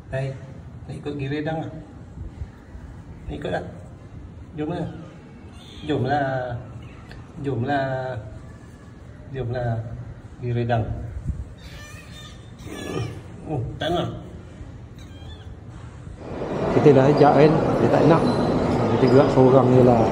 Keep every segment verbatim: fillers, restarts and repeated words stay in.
Hai, nak ikut pergi Redang tak? Nak ikut tak? Jom lah. Jomlah. Jomlah. Jomlah pergi Redang. Oh, tak nak. Kita dah ajak kan, dia tak nak. Kita gerak seorang je lah.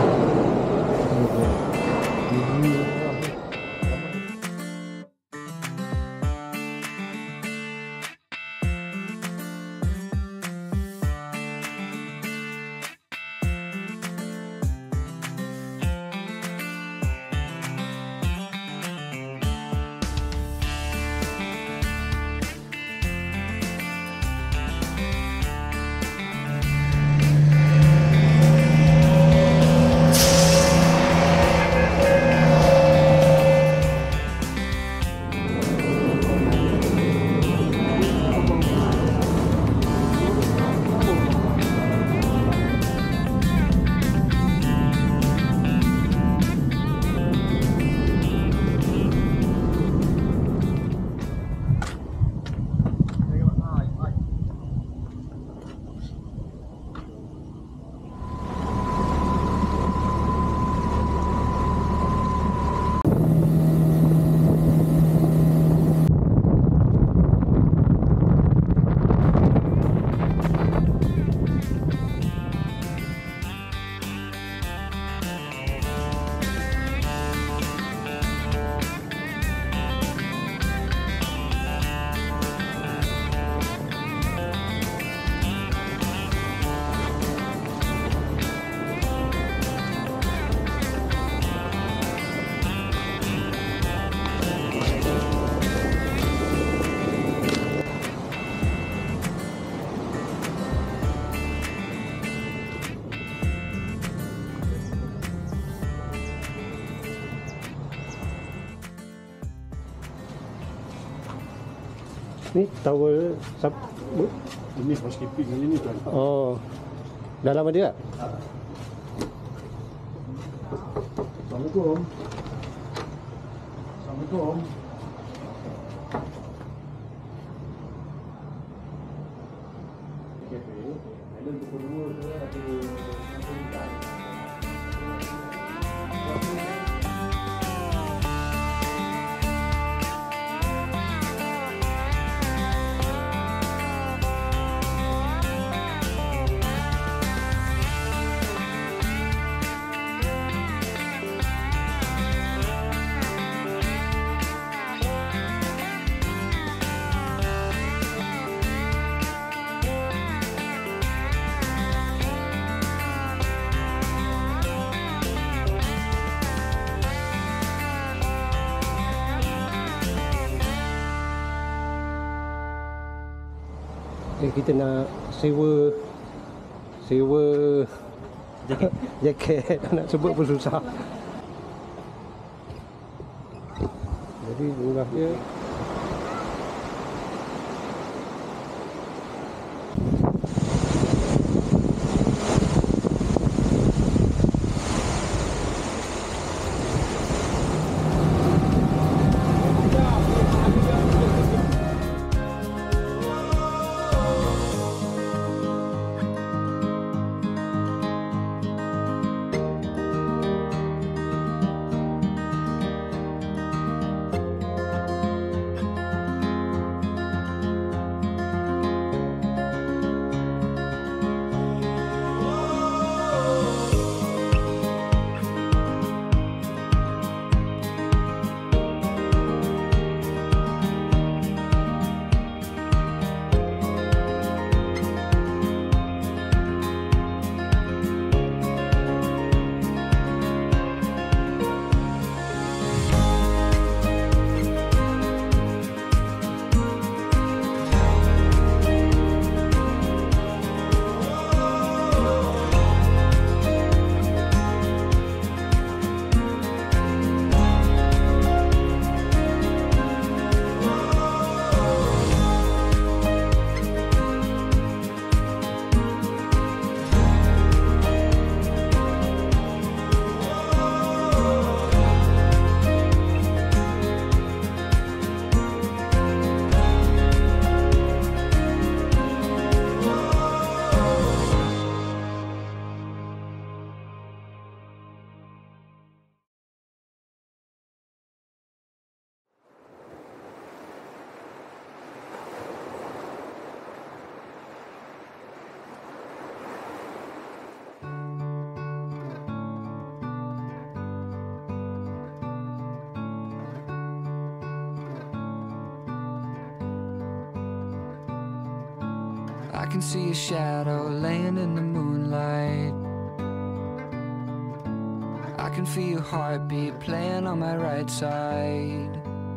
Ni tower sub ini housekeeping ini kan. Oh. Dah lama dia tak? Assalamualaikum. Assalamualaikum. Cafe. Island pukul dua tu ada Eh, kita nak sewa sewa jaket, jaket. Nak sebut pun susah. Jadi inilah dia. can see a shadow laying in the moonlight. I can feel your heartbeat playing on my right side.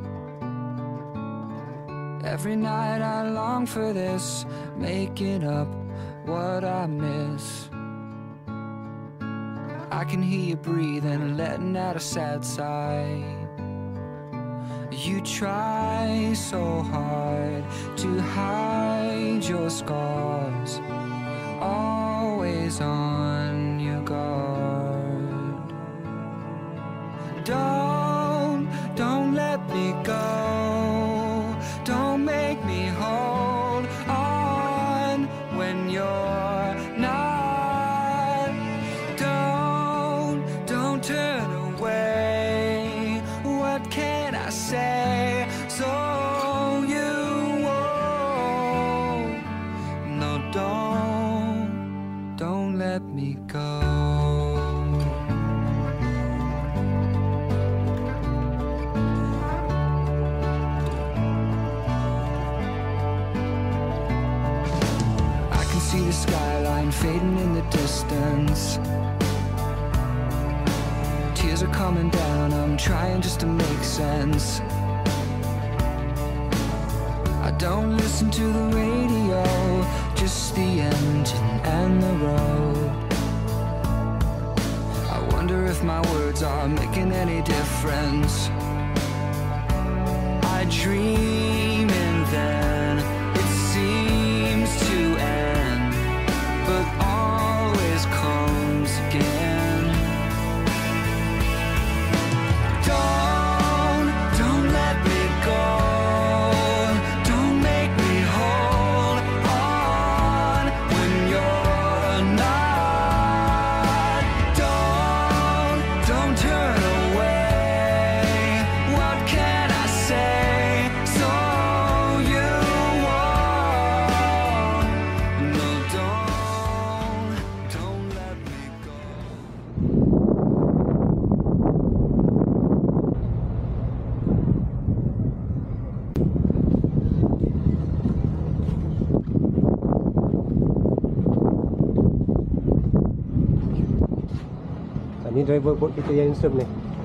Every night I long for this, making up what I miss. I can hear you breathing, letting out a sad sigh. You try so hard to hide your scars, always on your guard. Don't, don't let me go. Don't make me hold on when you're not. Don't, don't turn away. What can I say so you won't? No, don't, don't let me go. See the skyline fading in the distance. Tears are coming down, I'm trying just to make sense. I don't listen to the radio, just the engine and the road. I wonder if my words are making any difference. I dream and then it seems to end, but always comes again. Don't, don't let me go. Don't make me hold on when you're not. Don't, don't turn away. What can I say so you won't? No, don't, don't let me go. Ini driver boat kita yang handsome ni.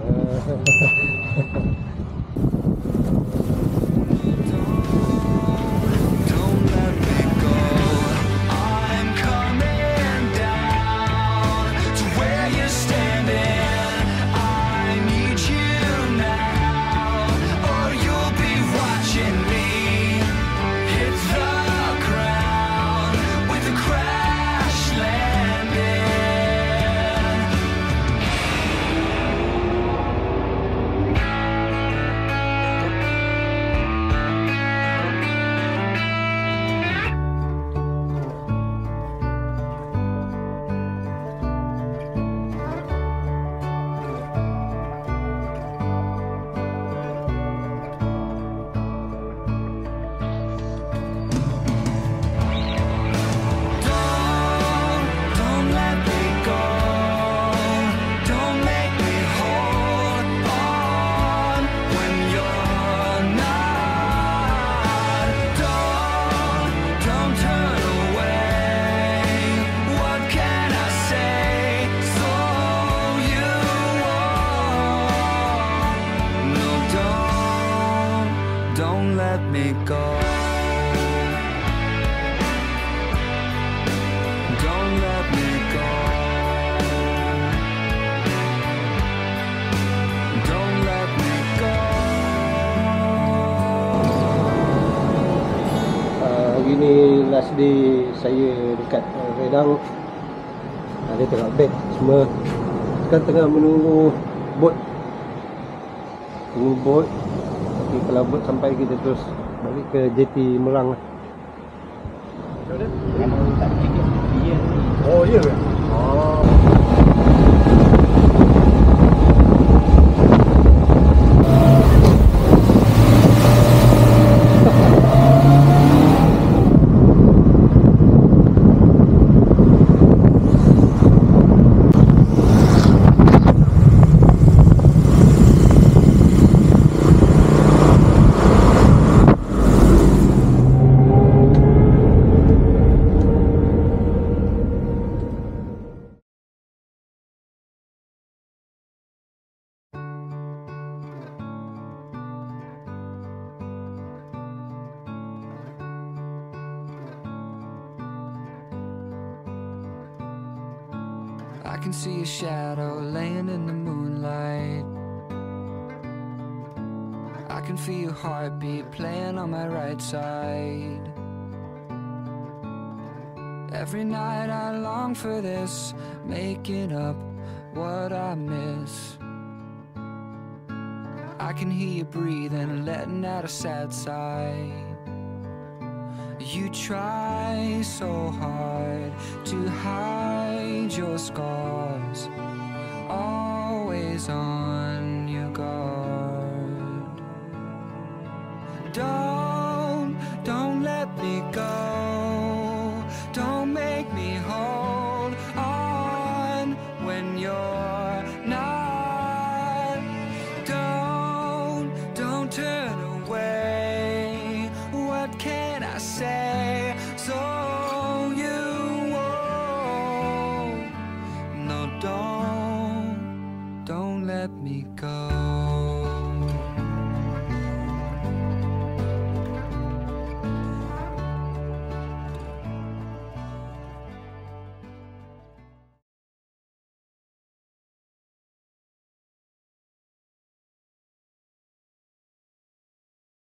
Don't let me go. I'm coming down to where you're standing. I need you now, or you'll be watching me hit the ground with a crash landing. Don't, don't let me go. Don't make me hold on when you're not. Don't, don't turn away. What can I say so you won't? No, don't, don't let me go. Don't let me go. Don't let me go. Uh, hari ni last day saya dekat uh, Redang. Ada tengok beg semua. Sekarang tengah menunggu bot. Tunggu bot. Tapi kalau bot sampai kita terus balik ke J T Merang lah. Oh, iya ke? Oh. I can see a shadow laying in the moonlight. I can feel your heartbeat playing on my right side. Every night I long for this, making up what I miss. I can hear you breathing, letting out a sad sigh. You try so hard to hide your scars, always on your guard. Don't